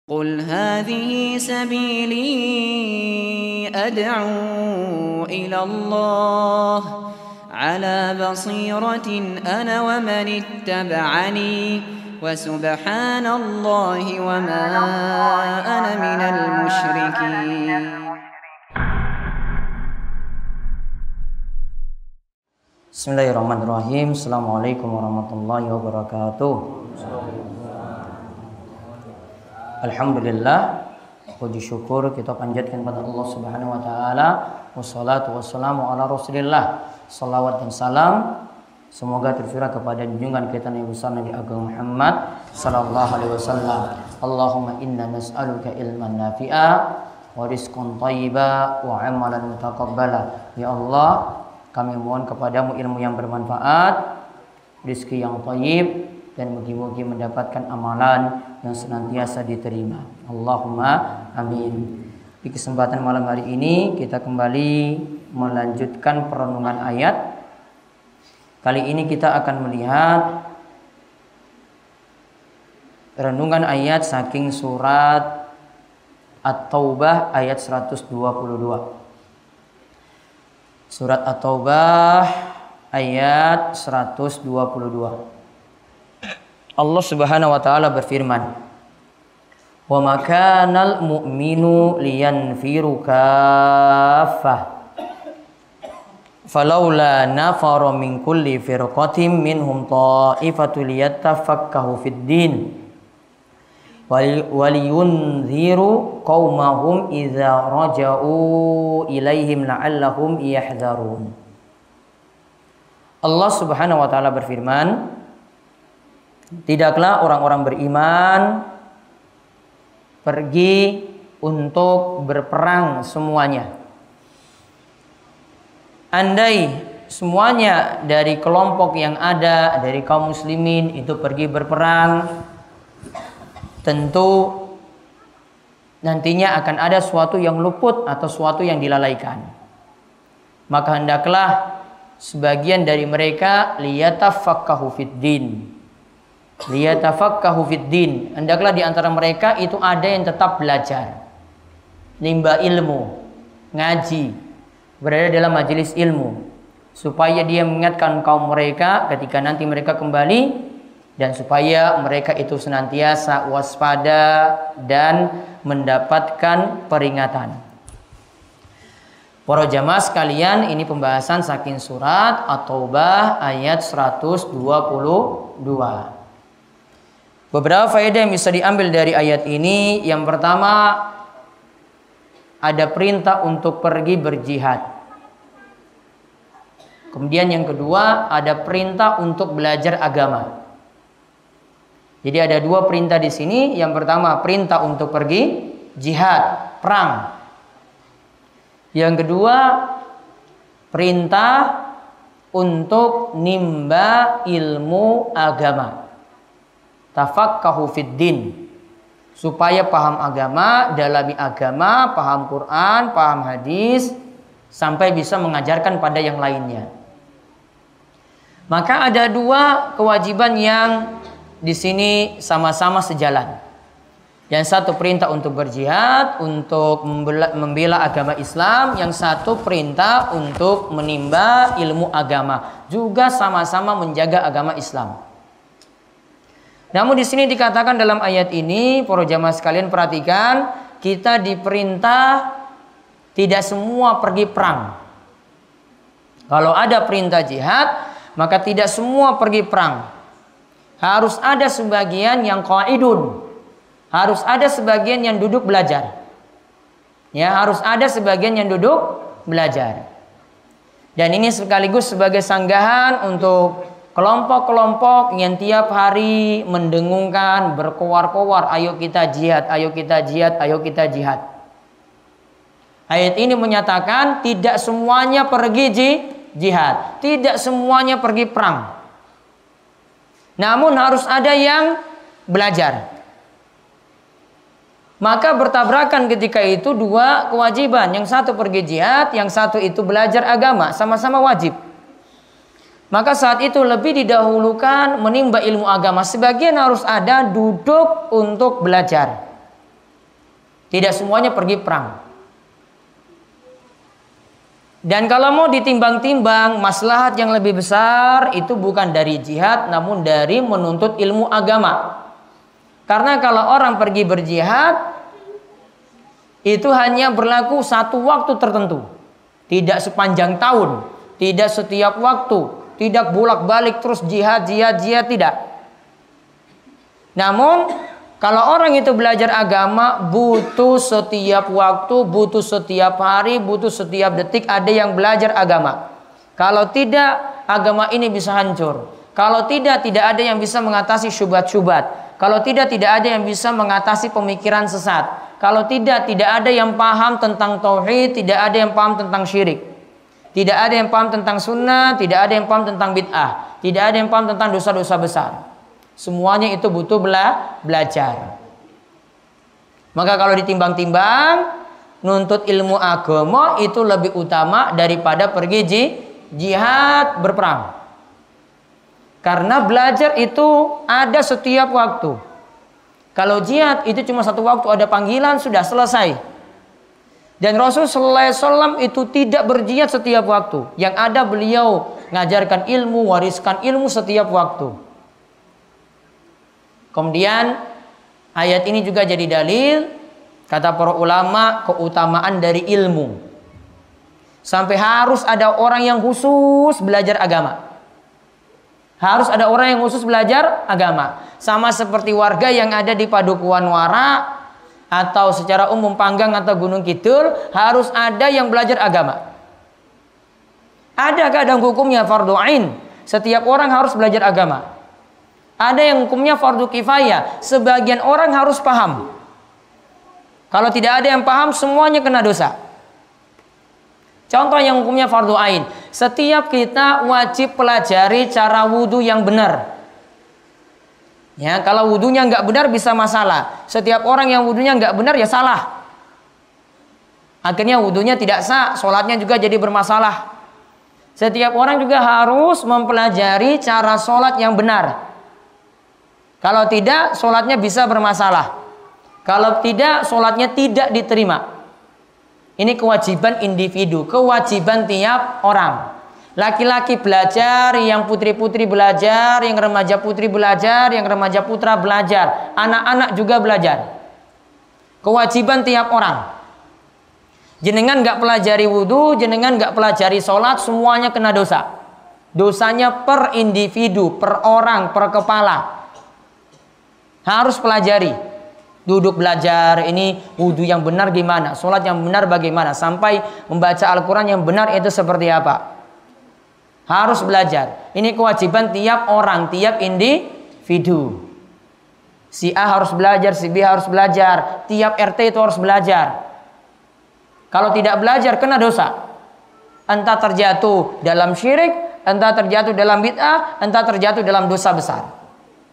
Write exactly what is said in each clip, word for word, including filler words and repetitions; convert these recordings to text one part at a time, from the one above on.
قل هذه سبيلي أدعو إلى الله على بصيرة أنا ومن اتبعني وسبحان الله وما أنا من المشركين. Bismillahirrahmanirrahim. Assalamualaikum warahmatullahi wabarakatuh. Alhamdulillah, puji syukur kita panjatkan pada Allah Subhanahu wa taala. Wassalatu wassalamu ala Rasulillah. Salawat dan salam semoga tercurah kepada junjungan kita Nabi besar Nabi Agung Muhammad sallallahu alaihi wasallam. Allahumma inna nas'aluka ilman nafi'a wa rizqan thayyiba wa amalan mutaqabbala. Ya Allah, kami mohon kepadamu ilmu yang bermanfaat, rezeki yang thayyib, dan mugi-mugi mendapatkan amalan yang senantiasa diterima. Allahumma amin. Di kesempatan malam hari ini kita kembali melanjutkan perenungan ayat. Kali ini kita akan melihat renungan ayat saking surat At-Taubah ayat seratus dua puluh dua. Surat At-Taubah ayat seratus dua puluh dua. Allah Subhanahu wa taala berfirman, "Wa ma kanal mu'minu liyanfiru kaffah. Falaula nafara min kulli firqatin minhum ta'ifatu liyattafaqahu fid din. Waliyunziru qaumahum idza raja'u ilaihim la'allahum yahdharun." Allah Subhanahu wa taala berfirman, tidaklah orang-orang beriman pergi untuk berperang semuanya. Andai semuanya dari kelompok yang ada dari kaum muslimin itu pergi berperang, tentu nantinya akan ada sesuatu yang luput atau sesuatu yang dilalaikan. Maka hendaklah sebagian dari mereka liyatafaqahu fid din. Liyatafaqahu fid din. Hendaklah di antara mereka itu ada yang tetap belajar, nimba ilmu, ngaji, berada dalam majelis ilmu, supaya dia mengingatkan kaum mereka ketika nanti mereka kembali, dan supaya mereka itu senantiasa waspada dan mendapatkan peringatan. Para jamaah sekalian, ini pembahasan saking surat At-Taubah ayat seratus dua puluh dua. Beberapa faedah yang bisa diambil dari ayat ini. Yang pertama, ada perintah untuk pergi berjihad. Kemudian yang kedua, ada perintah untuk belajar agama. Jadi ada dua perintah di sini. Yang pertama, perintah untuk pergi jihad, perang. Yang kedua, perintah untuk nimba ilmu agama. Tafaqahu fid din, supaya paham agama, dalami agama, paham Quran, paham hadis, sampai bisa mengajarkan pada yang lainnya. Maka ada dua kewajiban yang di sini sama-sama sejalan. Yang satu perintah untuk berjihad, untuk membela, membela agama Islam. Yang satu perintah untuk menimba ilmu agama, juga sama-sama menjaga agama Islam. Namun di sini dikatakan dalam ayat ini, para jamaah sekalian perhatikan, kita diperintah tidak semua pergi perang. Kalau ada perintah jihad, maka tidak semua pergi perang. Harus ada sebagian yang qaidun, harus ada sebagian yang duduk belajar. Ya, harus ada sebagian yang duduk belajar. Dan ini sekaligus sebagai sanggahan untuk kelompok-kelompok yang tiap hari mendengungkan, berkoar-koar, ayo kita jihad, ayo kita jihad, ayo kita jihad. Ayat ini menyatakan tidak semuanya pergi jihad, tidak semuanya pergi perang. Namun harus ada yang belajar. Maka bertabrakan ketika itu dua kewajiban. Yang satu pergi jihad, yang satu itu belajar agama, sama-sama wajib. Maka saat itu lebih didahulukan menimba ilmu agama. Sebagian harus ada duduk untuk belajar. Tidak semuanya pergi perang. Dan kalau mau ditimbang-timbang, maslahat yang lebih besar itu bukan dari jihad, namun dari menuntut ilmu agama. Karena kalau orang pergi berjihad, itu hanya berlaku satu waktu tertentu. Tidak sepanjang tahun, tidak setiap waktu, tidak bolak-balik terus jihad, jihad, jihad, tidak. Namun, kalau orang itu belajar agama, butuh setiap waktu, butuh setiap hari, butuh setiap detik ada yang belajar agama. Kalau tidak, agama ini bisa hancur. Kalau tidak, tidak ada yang bisa mengatasi syubhat-syubhat. Kalau tidak, tidak ada yang bisa mengatasi pemikiran sesat. Kalau tidak, tidak ada yang paham tentang tauhid, tidak ada yang paham tentang syirik. Tidak ada yang paham tentang sunnah, tidak ada yang paham tentang bid'ah. Tidak ada yang paham tentang dosa-dosa besar. Semuanya itu butuh bela belajar. Maka kalau ditimbang-timbang, nuntut ilmu agama itu lebih utama daripada pergi jihad berperang. Karena belajar itu ada setiap waktu. Kalau jihad itu cuma satu waktu, ada panggilan, sudah selesai. Dan Rasul sallallahu alaihi wasallam itu tidak berjihad setiap waktu. Yang ada beliau ngajarkan ilmu, wariskan ilmu setiap waktu. Kemudian ayat ini juga jadi dalil, kata para ulama, keutamaan dari ilmu. Sampai harus ada orang yang khusus belajar agama. Harus ada orang yang khusus belajar agama. Sama seperti warga yang ada di Padukuhan Wara atau secara umum Panggang atau Gunung Kidul, harus ada yang belajar agama. Ada kadang hukumnya fardhu ain, setiap orang harus belajar agama. Ada yang hukumnya fardu kifayah, sebagian orang harus paham. Kalau tidak ada yang paham, semuanya kena dosa. Contoh yang hukumnya fardu ain, setiap kita wajib pelajari cara wudhu yang benar. Ya, kalau wudhunya nggak benar bisa masalah. Setiap orang yang wudhunya nggak benar ya salah. Akhirnya wudhunya tidak sah, sholatnya juga jadi bermasalah. Setiap orang juga harus mempelajari cara sholat yang benar. Kalau tidak, sholatnya bisa bermasalah. Kalau tidak, sholatnya tidak diterima. Ini kewajiban individu, kewajiban tiap orang. Laki-laki belajar, yang putri-putri belajar, yang remaja putri belajar, yang remaja putra belajar. Anak-anak juga belajar. Kewajiban tiap orang. Jenengan nggak pelajari wudhu, jenengan nggak pelajari sholat, semuanya kena dosa. Dosanya per individu, per orang, per kepala. Harus pelajari. Duduk belajar, ini wudhu yang benar gimana, sholat yang benar bagaimana, sampai membaca Al-Quran yang benar itu seperti apa. Harus belajar. Ini kewajiban tiap orang, tiap individu. Si A harus belajar, si B harus belajar, tiap R T itu harus belajar. Kalau tidak belajar, kena dosa. Entah terjatuh dalam syirik, entah terjatuh dalam bid'ah, entah terjatuh dalam dosa besar.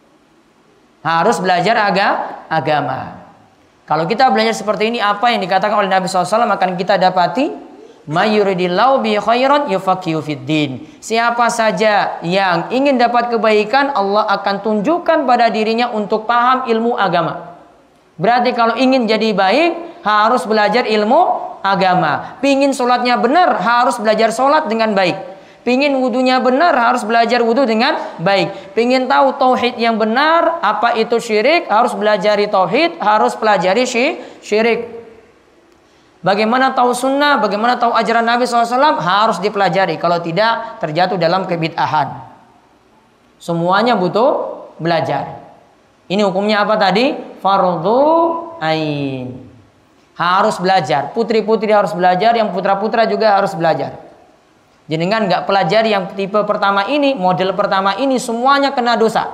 Harus belajar aga, agama. Kalau kita belajar seperti ini, apa yang dikatakan oleh Nabi shallallahu alaihi wasallam akan kita dapati. Mayuridillahu bi khairan yufaqihu fiddin. Siapa saja yang ingin dapat kebaikan, Allah akan tunjukkan pada dirinya untuk paham ilmu agama. Berarti kalau ingin jadi baik, harus belajar ilmu agama. Pingin sholatnya benar, harus belajar sholat dengan baik. Pingin wudhunya benar, harus belajar wudhu dengan baik. Pingin tahu tauhid yang benar, apa itu syirik, harus belajari tauhid, harus pelajari syirik. Bagaimana tahu sunnah, bagaimana tahu ajaran Nabi shallallahu alaihi wasallam, harus dipelajari. Kalau tidak, terjatuh dalam kebid'ahan. Semuanya butuh belajar. Ini hukumnya apa tadi? Fardhu ain. Harus belajar. Putri-putri harus belajar, yang putra-putra juga harus belajar. Jenengan nggak pelajari yang tipe pertama ini, model pertama ini, semuanya kena dosa.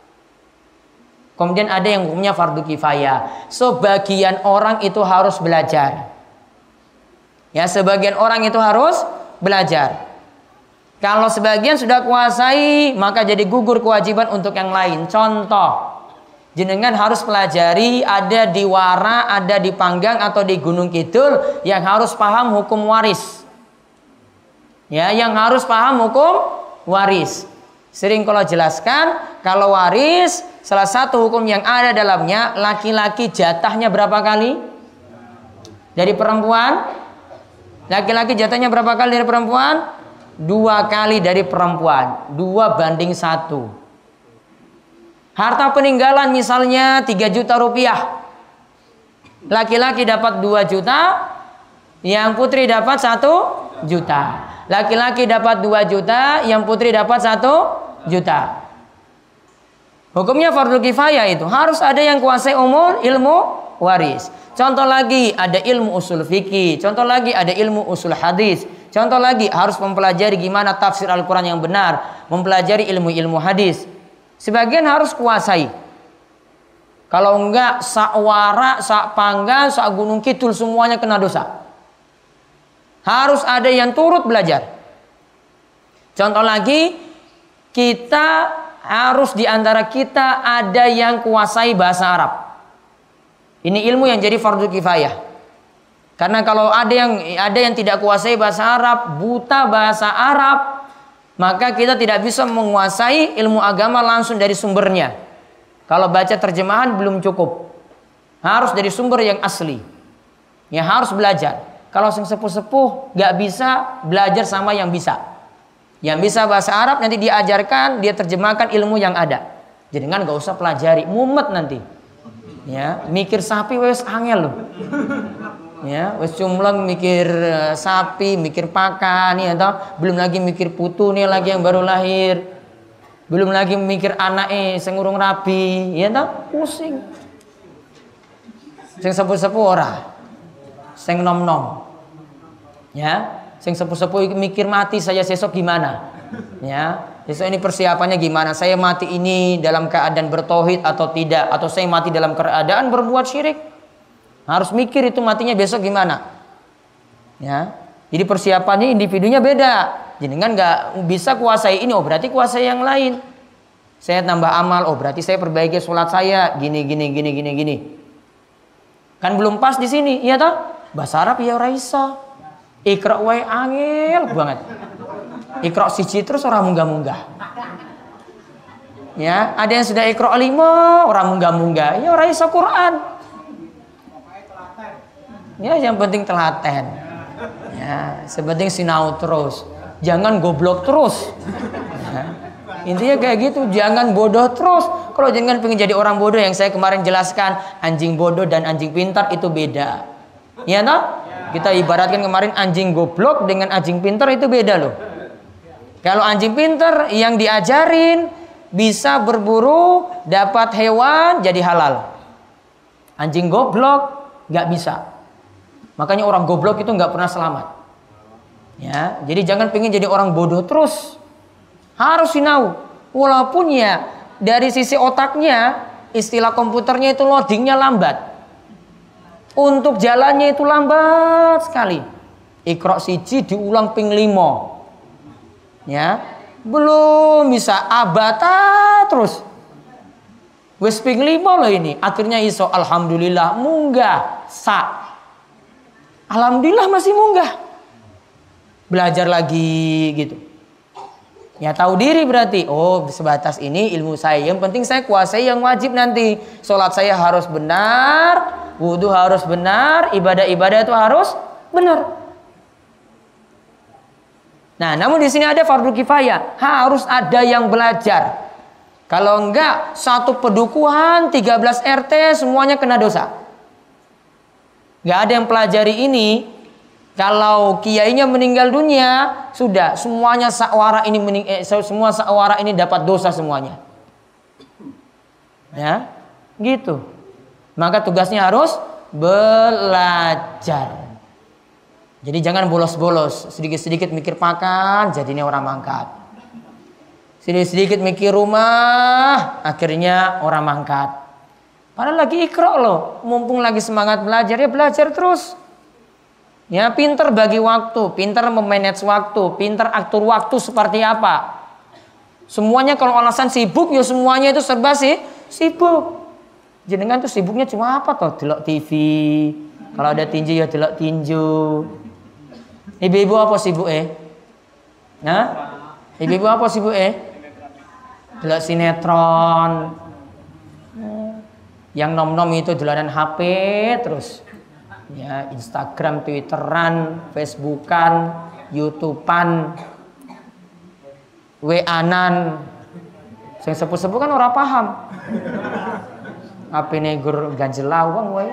Kemudian ada yang hukumnya fardu kifayah. Sebagian orang itu harus belajar. Ya, sebagian orang itu harus belajar. Kalau sebagian sudah kuasai, maka jadi gugur kewajiban untuk yang lain. Contoh, jenengan harus pelajari, ada di Wara, ada di Panggang atau di Gunung Kidul, yang harus paham hukum waris. Ya, yang harus paham hukum waris. Sering kalau jelaskan, kalau waris, salah satu hukum yang ada dalamnya, laki-laki jatahnya berapa kali? Dari perempuan, laki-laki jatahnya berapa kali dari perempuan? Dua kali dari perempuan. Dua banding satu. Harta peninggalan misalnya tiga juta rupiah. Laki-laki dapat dua juta, yang putri dapat satu juta. Laki-laki dapat dua juta, yang putri dapat satu juta. Hukumnya fardu kifayah itu. Harus ada yang kuasai umur ilmu waris. Contoh lagi ada ilmu usul fikih. Contoh lagi ada ilmu usul hadis. Contoh lagi harus mempelajari gimana tafsir Al-Quran yang benar. Mempelajari ilmu-ilmu hadis. Sebagian harus kuasai. Kalau enggak, sak wara, sak pangga, sak gunung kidul semuanya kena dosa. Harus ada yang turut belajar. Contoh lagi, kita harus diantara kita ada yang kuasai bahasa Arab. Ini ilmu yang jadi fardu kifayah. Karena kalau ada yang ada yang tidak kuasai bahasa Arab, buta bahasa Arab, maka kita tidak bisa menguasai ilmu agama langsung dari sumbernya. Kalau baca terjemahan belum cukup. Harus dari sumber yang asli. Ya harus belajar. Kalau sing sepuh-sepuh nggak bisa belajar sama yang bisa. Yang bisa bahasa Arab nanti diajarkan, dia terjemahkan ilmu yang ada. Jadi kan nggak usah pelajari, mumet nanti. Ya, mikir sapi wes angel loh. Ya, wes cumleng mikir uh, sapi, mikir pakan, ya toh. Belum lagi mikir putu nih lagi yang baru lahir. Belum lagi mikir anaknya sing urung rabi, ya toh, pusing. Sing sepuh-sepuh ora. Sing nom-nom. Ya. Sing sepuh-sepuh mikir mati saya sesok gimana, ya besok ini persiapannya gimana, saya mati ini dalam keadaan bertauhid atau tidak, atau saya mati dalam keadaan berbuat syirik, harus mikir itu matinya besok gimana, ya. Jadi persiapannya individunya beda, jadi kan nggak bisa kuasai ini, oh berarti kuasai yang lain. Saya tambah amal, oh berarti saya perbaiki sholat saya gini gini gini gini gini, kan belum pas di sini, iya toh, bahasa Arab ya raisa. Iqra wae angel banget. Iqra siji terus orang munggah-munggah. Ya, ada yang sudah Iqra lima orang munggah-munggah. Ya ora iso Quran. Ya, yang penting telaten. Ya, sepenting sinau terus. Jangan goblok terus. Ya. Intinya kayak gitu, jangan bodoh terus. Kalau jangan pengen jadi orang bodoh yang saya kemarin jelaskan, anjing bodoh dan anjing pintar itu beda. Ya toh? Kita ibaratkan kemarin anjing goblok dengan anjing pintar itu beda loh. Kalau anjing pintar yang diajarin bisa berburu, dapat hewan jadi halal. Anjing goblok nggak bisa. Makanya orang goblok itu nggak pernah selamat. Ya, jadi jangan pengen jadi orang bodoh terus. Harus sinau. Walaupun ya dari sisi otaknya, istilah komputernya itu loadingnya lambat. Untuk jalannya itu lambat sekali. Iqra siji diulang ping limo. Ya, belum bisa abata terus. Wes ping limo loh ini. Akhirnya iso alhamdulillah munggah sa. Alhamdulillah masih munggah. Belajar lagi gitu. Ya tahu diri berarti. Oh sebatas ini ilmu saya. Yang penting saya kuasai yang wajib nanti. Sholat saya harus benar. Wudhu harus benar, ibadah-ibadah itu harus benar. Nah, namun di sini ada fardu kifayah, harus ada yang belajar. Kalau enggak, satu pedukuhan tiga belas R T semuanya kena dosa. Enggak ada yang pelajari ini. Kalau kiainya meninggal dunia, sudah semuanya sakwara ini mening eh, semua sakwara ini dapat dosa semuanya. Ya, gitu. Maka tugasnya harus belajar. Jadi jangan bolos-bolos, sedikit-sedikit mikir pakan, jadinya orang mangkat. Sedikit-sedikit mikir rumah, akhirnya orang mangkat. Padahal lagi Iqra loh, mumpung lagi semangat belajar, ya belajar terus. Ya pinter bagi waktu, pinter memanage waktu, pinter atur waktu seperti apa. Semuanya kalau alasan sibuk, ya semuanya itu serba sih sibuk. Jenengan tuh sibuknya cuma apa toh? Delok T V. Kalau ada tinju ya delok tinju. Ibu-ibu apa sibuk eh? Nah? Ibu-ibu apa sibuk eh? Delok sinetron. Yang nom-nom itu dolanan H P terus. Ya, Instagram, Twitteran, Facebookan, YouTubean, W A-an. Sing sepuh-sepuh kan ora paham. Apa negur ganjel lawang wae.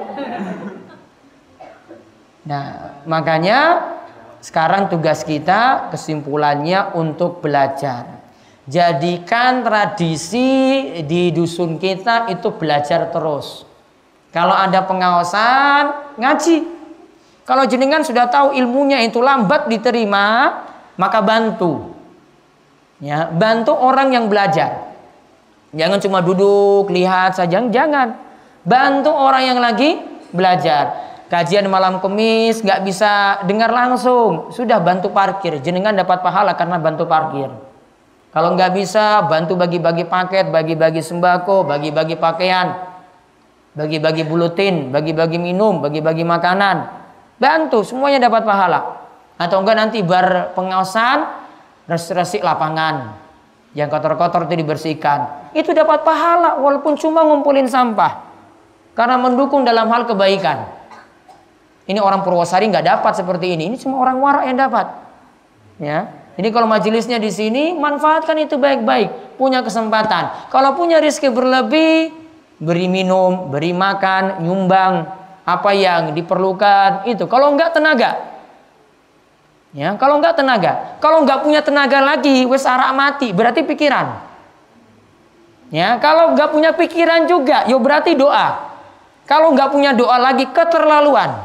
Nah, makanya sekarang tugas kita kesimpulannya untuk belajar. Jadikan tradisi di dusun kita itu belajar terus. Kalau ada pengawasan, ngaji. Kalau jenengan sudah tahu ilmunya itu lambat diterima, maka bantu. Ya, bantu orang yang belajar. Jangan cuma duduk, lihat saja, jangan. Bantu orang yang lagi belajar. Kajian malam Kamis nggak bisa dengar langsung, sudah bantu parkir. Jenengan dapat pahala karena bantu parkir. Kalau nggak bisa, bantu bagi-bagi paket, bagi-bagi sembako, bagi-bagi pakaian, bagi-bagi buletin, bagi-bagi minum, bagi-bagi makanan. Bantu, semuanya dapat pahala. Atau enggak nanti bar pengawasan, resik-resik lapangan. Yang kotor-kotor itu dibersihkan. Itu dapat pahala walaupun cuma ngumpulin sampah. Karena mendukung dalam hal kebaikan. Ini orang Purwosari nggak dapat seperti ini. Ini cuma orang warak yang dapat. Ya. Jadi kalau majelisnya di sini, manfaatkan itu baik-baik. Punya kesempatan. Kalau punya rezeki berlebih, beri minum, beri makan, nyumbang apa yang diperlukan itu. Kalau enggak tenaga, ya kalau enggak tenaga, kalau enggak punya tenaga lagi, wes arak mati, berarti pikiran. Ya kalau enggak punya pikiran juga, yo berarti doa. Kalau enggak punya doa lagi, keterlaluan.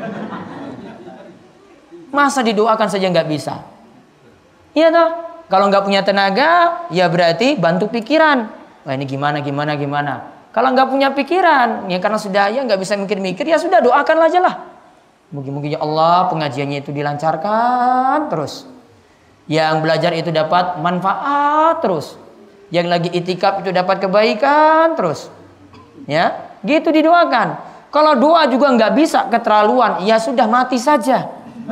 Masa didoakan saja enggak bisa? Iya toh. Kalau enggak punya tenaga, ya berarti bantu pikiran. Wah ini gimana, gimana, gimana. Kalau nggak punya pikiran, ya karena sudah ya nggak bisa mikir-mikir, ya sudah doakan aja lah. Mungkin-mungkin ya Allah pengajiannya itu dilancarkan terus. Yang belajar itu dapat manfaat terus. Yang lagi itikaf itu dapat kebaikan terus. Ya, gitu didoakan. Kalau doa juga nggak bisa keterlaluan, ya sudah mati saja.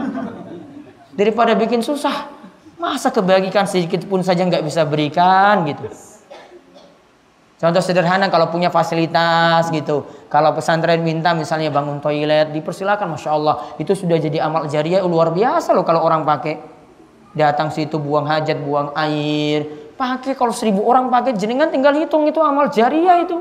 Daripada bikin susah. Masa kebajikan sedikit pun saja nggak bisa berikan gitu. Contoh sederhana kalau punya fasilitas gitu. Kalau pesantren minta misalnya bangun toilet, dipersilakan, masya Allah. Itu sudah jadi amal jariah luar biasa loh kalau orang pakai. Datang situ buang hajat, buang air. Pakai kalau seribu orang pakai, jenengan tinggal hitung itu amal jariah itu.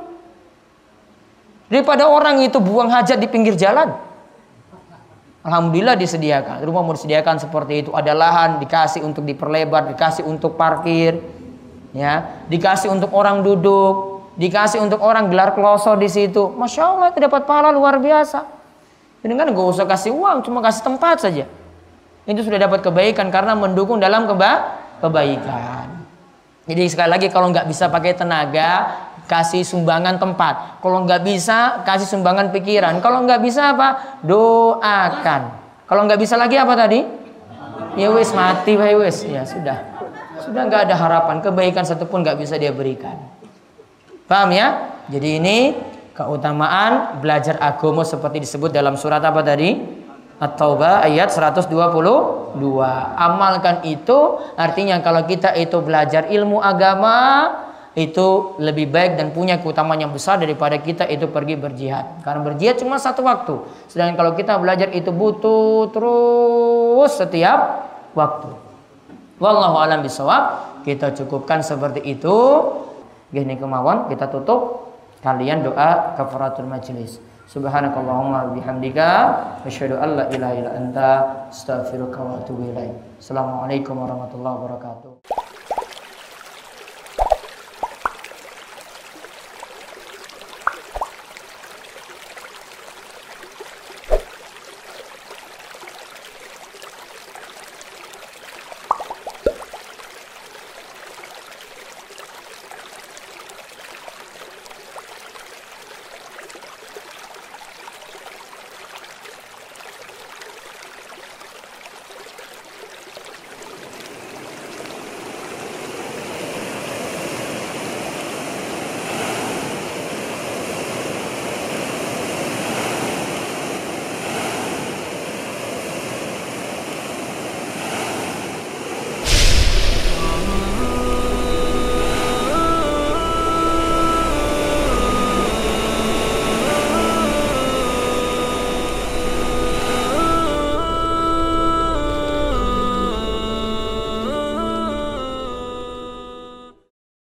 Daripada orang itu buang hajat di pinggir jalan. Alhamdulillah disediakan. Rumah mau disediakan seperti itu. Ada lahan, dikasih untuk diperlebar, dikasih untuk parkir. Ya, dikasih untuk orang duduk, dikasih untuk orang gelar kloso di situ. Masya Allah itu dapat pahala luar biasa. Jadi kan gak usah kasih uang, cuma kasih tempat saja. Itu sudah dapat kebaikan karena mendukung dalam keba kebaikan. Jadi sekali lagi kalau nggak bisa pakai tenaga, kasih sumbangan tempat. Kalau nggak bisa, kasih sumbangan pikiran. Kalau nggak bisa apa? Doakan. Kalau nggak bisa lagi apa tadi? Ya wis mati, wis ya sudah. Sudah nggak ada harapan, kebaikan satupun nggak bisa dia berikan. Paham ya? Jadi ini keutamaan belajar agama seperti disebut dalam surat apa tadi? At-Taubah ayat seratus dua puluh dua. Amalkan itu, artinya kalau kita itu belajar ilmu agama itu lebih baik dan punya keutamaan yang besar daripada kita itu pergi berjihad. Karena berjihad cuma satu waktu. Sedangkan kalau kita belajar itu butuh terus setiap waktu. Wallahu a'lam bishawab. Kita cukupkan seperti itu. Gini kemauan kita tutup. Kalian doa kafaratul majlis. Subhanakallahumma bihamdika asyhadu an la ilaha illa anta astaghfiruka wa atubu ilaik. Assalamualaikum warahmatullahi wabarakatuh.